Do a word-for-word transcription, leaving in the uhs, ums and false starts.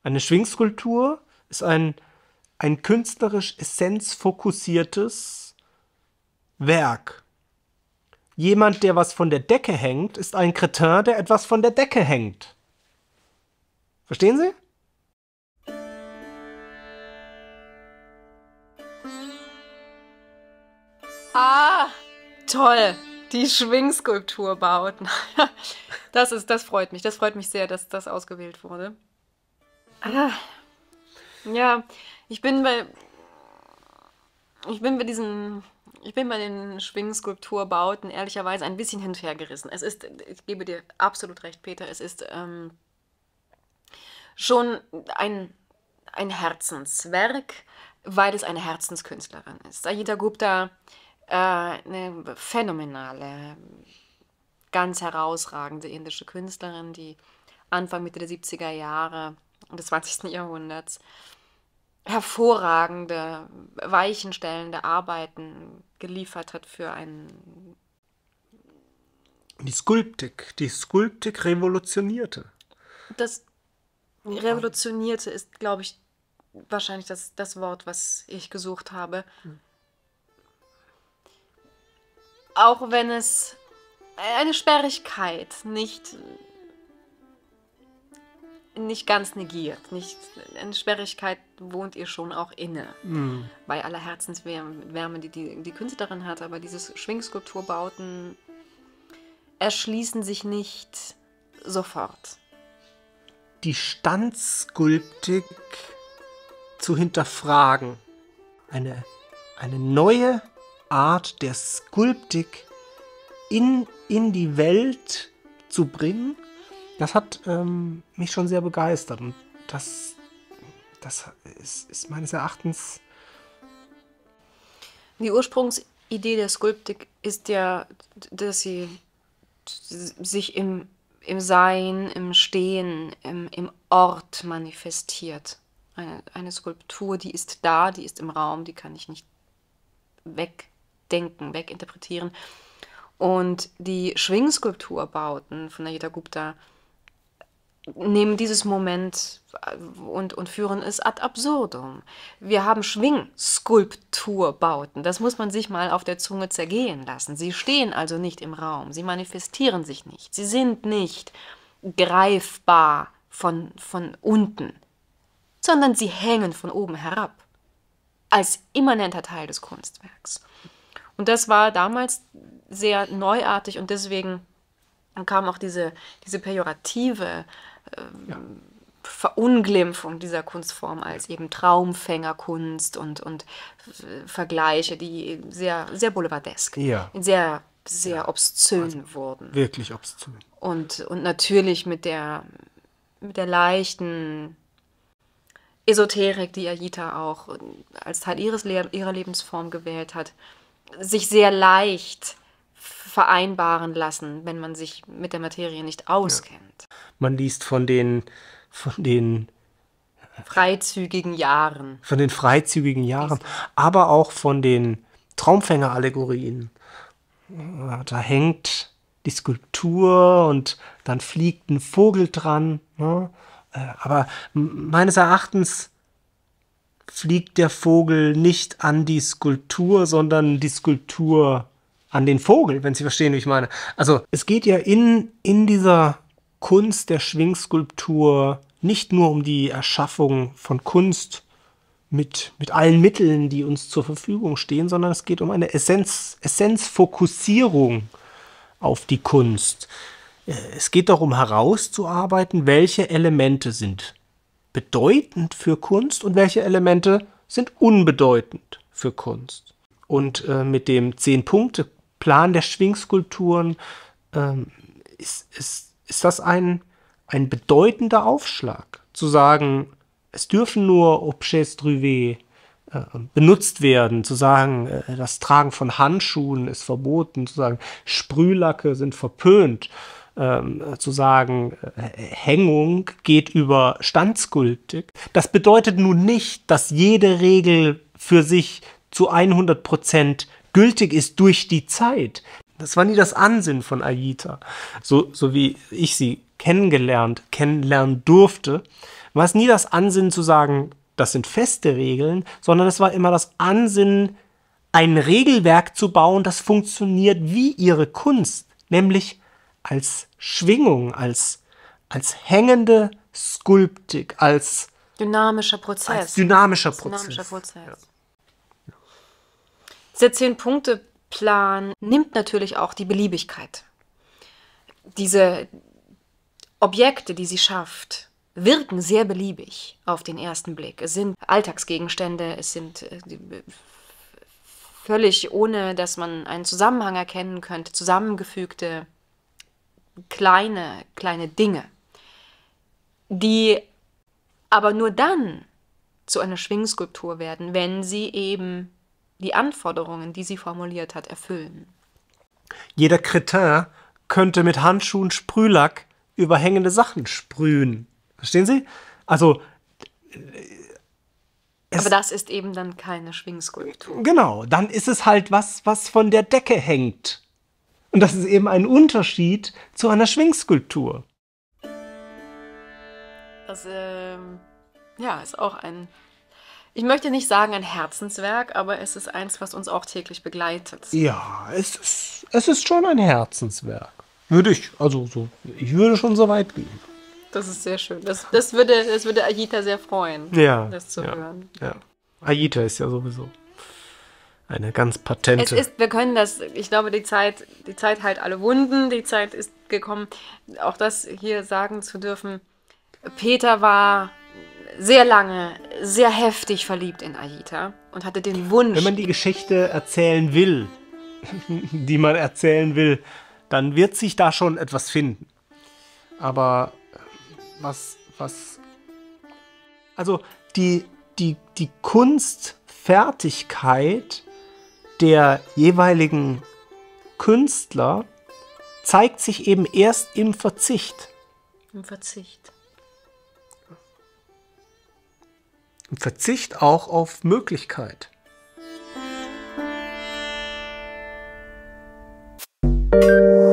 Eine Schwingskulptur ist ein, ein künstlerisch essenzfokussiertes Werk. Jemand, der was von der Decke hängt, ist ein Kretin, der etwas von der Decke hängt. Verstehen Sie? Ah, toll. Die Schwingskulpturbauten. Das ist, das freut mich. Das freut mich sehr, dass das ausgewählt wurde. Ah, ja, ich bin bei, ich bin bei diesen, ich bin bei den Schwingskulpturbauten ehrlicherweise ein bisschen hin und her gerissen. Es ist, ich gebe dir absolut recht, Peter, es ist ähm, schon ein, ein Herzenswerk, weil es eine Herzenskünstlerin ist. Ayita Gupta, äh, eine phänomenale, ganz herausragende indische Künstlerin, die Anfang, Mitte der siebziger Jahre des zwanzigsten Jahrhunderts hervorragende, weichenstellende Arbeiten geliefert hat für einen... Die Skulptik, die Skulptik revolutionierte. Das Revolutionierte ist, glaube ich, wahrscheinlich das, das Wort, was ich gesucht habe. Hm. Auch wenn es eine Sperrigkeit nicht, nicht ganz negiert. Nicht, eine Sperrigkeit wohnt ihr schon auch inne. Hm. Bei aller Herzenswärme, die, die die Künstlerin hat. Aber diese Schwingskulpturbauten erschließen sich nicht sofort. Die Standskulptik zu hinterfragen. Eine, eine neue Art der Skulptik in, in die Welt zu bringen, das hat ähm, mich schon sehr begeistert. Und das, das ist, ist meines Erachtens... Die Ursprungsidee der Skulptik ist ja, dass sie sich im, im Sein, im Stehen, im, im Ort manifestiert. Eine, eine Skulptur, die ist da, die ist im Raum, die kann ich nicht wegdenken, weginterpretieren. Und die Schwingskulpturbauten von Ayita Gupta nehmen dieses Moment und, und führen es ad absurdum. Wir haben Schwingskulpturbauten, das muss man sich mal auf der Zunge zergehen lassen. Sie stehen also nicht im Raum, sie manifestieren sich nicht, sie sind nicht greifbar von, von unten, sondern sie hängen von oben herab, als immanenter Teil des Kunstwerks. Und das war damals sehr neuartig und deswegen kam auch diese, diese pejorative äh, ja. Verunglimpfung dieser Kunstform als eben Traumfängerkunst und, und Vergleiche, die sehr, sehr boulevardesk, ja. sehr, sehr ja. obszön also wurden. Wirklich obszön. Und, und natürlich mit der, mit der leichten Esoterik, die Ayita auch als Teil ihres Le ihrer Lebensform gewählt hat, sich sehr leicht vereinbaren lassen, wenn man sich mit der Materie nicht auskennt. Ja. Man liest von den, von den freizügigen Jahren. Von den freizügigen Jahren, aber auch von den Traumfänger-Allegorien. Da hängt die Skulptur und dann fliegt ein Vogel dran. Ne? Aber meines Erachtens fliegt der Vogel nicht an die Skulptur, sondern die Skulptur an den Vogel, wenn Sie verstehen, wie ich meine. Also es geht ja in, in dieser Kunst der Schwingskulptur nicht nur um die Erschaffung von Kunst mit, mit allen Mitteln, die uns zur Verfügung stehen, sondern es geht um eine Essenz, Essenzfokussierung auf die Kunst. Es geht darum herauszuarbeiten, welche Elemente sind bedeutend für Kunst und welche Elemente sind unbedeutend für Kunst. Und äh, mit dem Zehn-Punkte-Plan der Schwingskulpturen ähm, ist, ist, ist das ein, ein bedeutender Aufschlag, zu sagen, es dürfen nur Objets druvés äh, benutzt werden, zu sagen, äh, das Tragen von Handschuhen ist verboten, zu sagen, Sprühlacke sind verpönt, Ähm, zu sagen, äh, Hängung geht über Standskulptik. Das bedeutet nun nicht, dass jede Regel für sich zu hundert Prozent gültig ist durch die Zeit. Das war nie das Ansinnen von Ayita. So, so wie ich sie kennengelernt, kennenlernen durfte, war es nie das Ansinnen zu sagen, das sind feste Regeln, sondern es war immer das Ansinnen, ein Regelwerk zu bauen, das funktioniert wie ihre Kunst, nämlich als Schwingung, als, als hängende Skulptik, als Dynamischer Prozess. Als dynamischer Als Prozess. Dynamischer Prozess. Ja. Dieser Zehn-Punkte-Plan nimmt natürlich auch die Beliebigkeit. Diese Objekte, die sie schafft, wirken sehr beliebig auf den ersten Blick. Es sind Alltagsgegenstände, es sind äh, völlig ohne, dass man einen Zusammenhang erkennen könnte, zusammengefügte kleine, kleine Dinge, die aber nur dann zu einer Schwingskulptur werden, wenn sie eben die Anforderungen, die sie formuliert hat, erfüllen. Jeder Kretin könnte mit Handschuhen Sprühlack über hängende Sachen sprühen. Verstehen Sie? Also aber das ist eben dann keine Schwingskulptur. Genau, dann ist es halt was, was von der Decke hängt. Und das ist eben ein Unterschied zu einer Schwingskulptur. Das ähm, ja, ist auch ein, ich möchte nicht sagen ein Herzenswerk, aber es ist eins, was uns auch täglich begleitet. Ja, es ist, es ist schon ein Herzenswerk. Würde ich, also so, ich würde schon so weit gehen. Das ist sehr schön. Das, das, würde, das würde Ayita sehr freuen, ja, das zu ja, hören. Ja. Ayita ist ja sowieso eine ganz patente. Es ist, wir können das, ich glaube, die Zeit, die Zeit heilt alle Wunden, die Zeit ist gekommen, auch das hier sagen zu dürfen. Peter war sehr lange, sehr heftig verliebt in Ayita und hatte den Wunsch. Wenn man die Geschichte erzählen will, die man erzählen will, dann wird sich da schon etwas finden. Aber was, was, also die, die, die Kunstfertigkeit der jeweiligen Künstler zeigt sich eben erst im Verzicht. Im Verzicht. Im Verzicht auch auf Möglichkeit. Musik